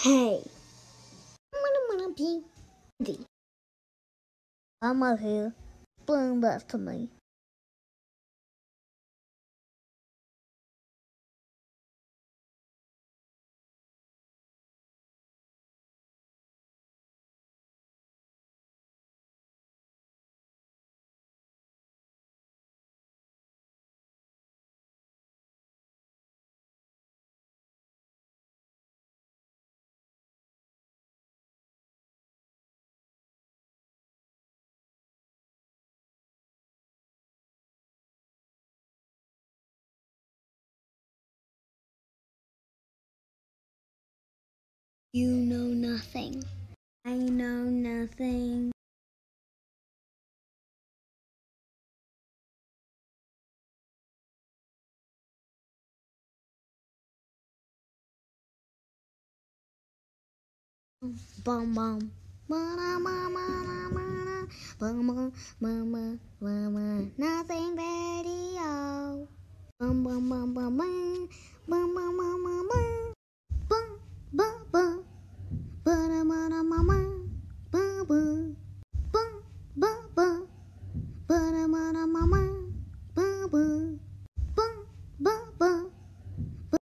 Hey, I'm be the I'm out here. Bring back to me. You know nothing. I know nothing. Bum bum. Nothing radio. Bum bum bum bum bum.